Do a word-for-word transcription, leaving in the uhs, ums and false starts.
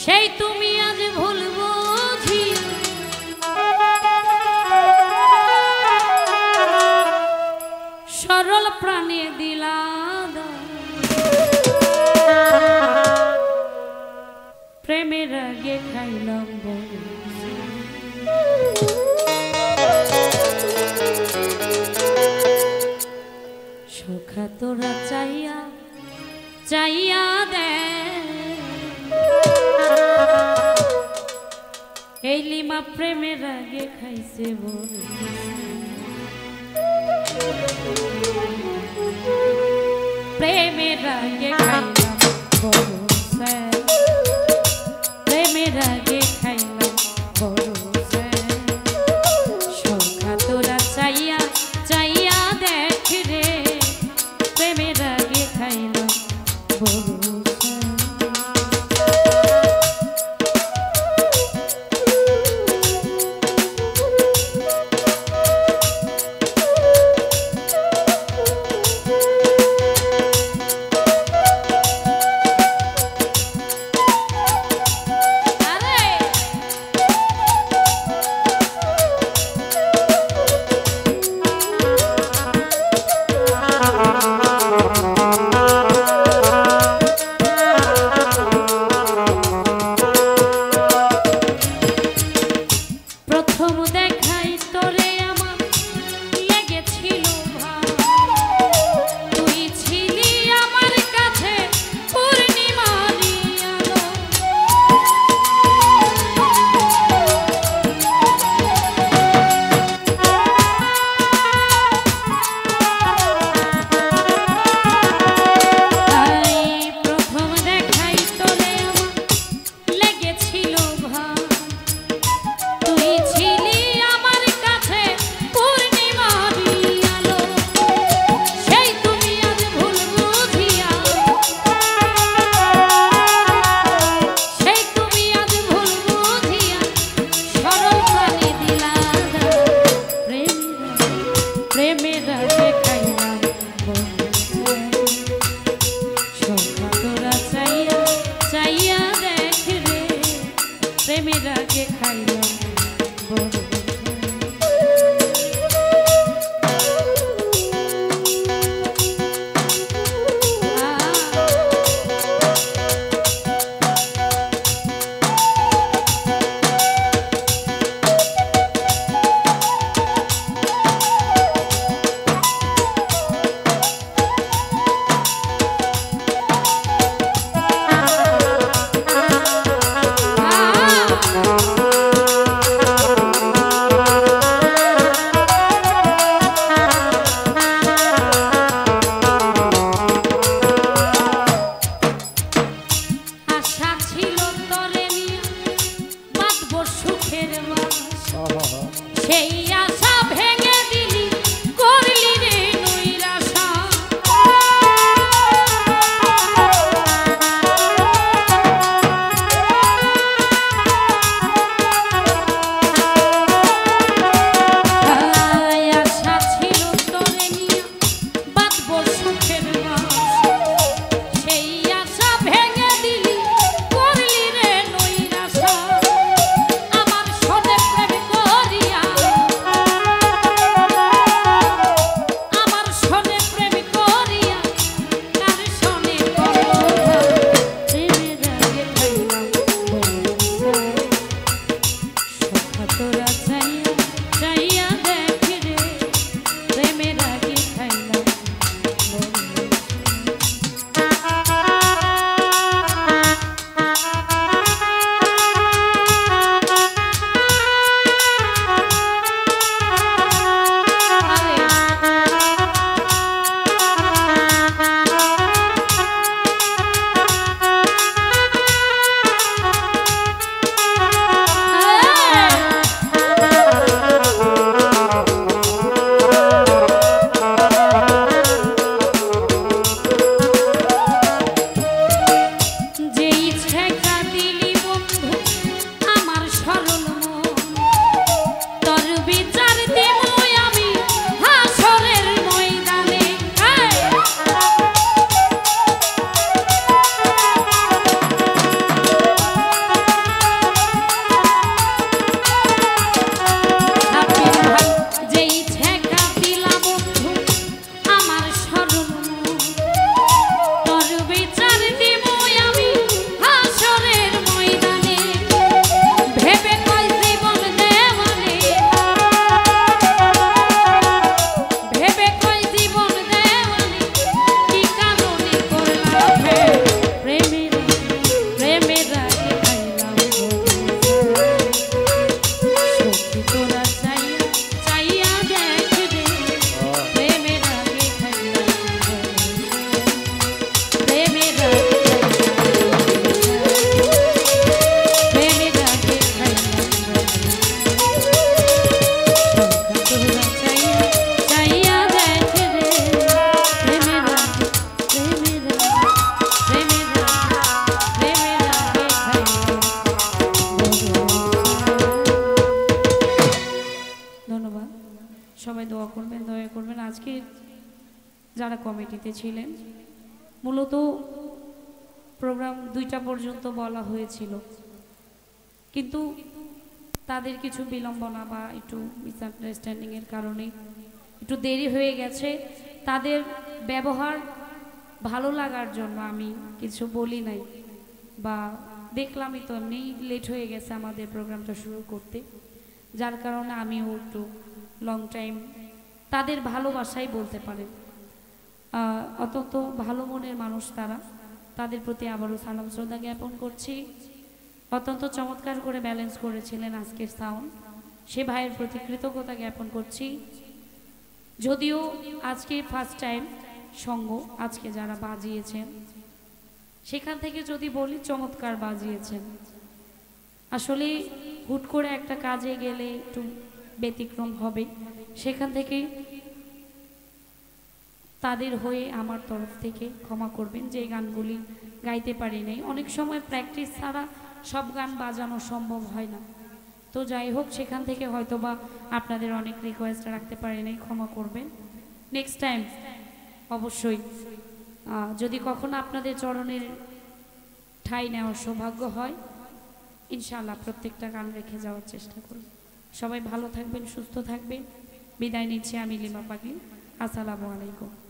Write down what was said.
সেই তুমি আজ ভুল বুঝি সরল প্রাণে দিলা প্রেমের আগে খাইলাম সুখা তোরা চাইয়া চাইয়া দে এই লিমা প্রেমের আগে খাইছে বল প্রেমের আগে খাইলাম বল প্রেমের আগে খাইলাম বল সুখা তোরা চাইয়া চাইয়া দেখ রে প্রেমের আগে খাইলাম বল যারা কমিটিতে ছিলেন। মূলত প্রোগ্রাম দুইটা পর্যন্ত বলা হয়েছিল, কিন্তু তাদের কিছু বিলম্বনা বা একটু মিসআন্ডারস্ট্যান্ডিংয়ের কারণে একটু দেরি হয়ে গেছে। তাদের ব্যবহার ভালো লাগার জন্য আমি কিছু বলি নাই, বা দেখলামই তো এমনি লেট হয়ে গেছে আমাদের প্রোগ্রামটা শুরু করতে, যার কারণে আমিও একটু লং টাইম তাদের ভালোবাসাই বলতে পারেন। অত্যন্ত ভালো মনের মানুষ তারা, তাদের প্রতি আবারও সালাম শ্রদ্ধা জ্ঞাপন করছি। অত্যন্ত চমৎকার করে ব্যালেন্স করেছিলেন আজকের সাউন্ড, সে ভাইয়ের প্রতি কৃতজ্ঞতা জ্ঞাপন করছি। যদিও আজকে ফার্স্ট টাইম সঙ্গ আজকে যারা বাজিয়েছেন সেখান থেকে যদি বলি চমৎকার বাজিয়েছেন। আসলে হুট করে একটা কাজে গেলে একটু ব্যতিক্রম হবে, সেখান থেকে তাদের হয়ে আমার তরফ থেকে ক্ষমা করবেন যে গানগুলি গাইতে পারি নাই। অনেক সময় প্র্যাকটিস ছাড়া সব গান বাজানো সম্ভব হয় না, তো যাই হোক সেখান থেকে হয়তো বা আপনাদের অনেক রিকোয়েস্ট রাখতে পারি নাই, ক্ষমা করবেন। নেক্সট টাইম অবশ্যই যদি কখনো আপনাদের চরণের ঠাঁই নেওয়ার সৌভাগ্য হয়, ইনশাআল্লাহ প্রত্যেকটা গান রেখে যাওয়ার চেষ্টা করব। সবাই ভালো থাকবেন, সুস্থ থাকবেন। বিদায় নিচ্ছি আমি লিমা পাগলি। আসসালামু আলাইকুম।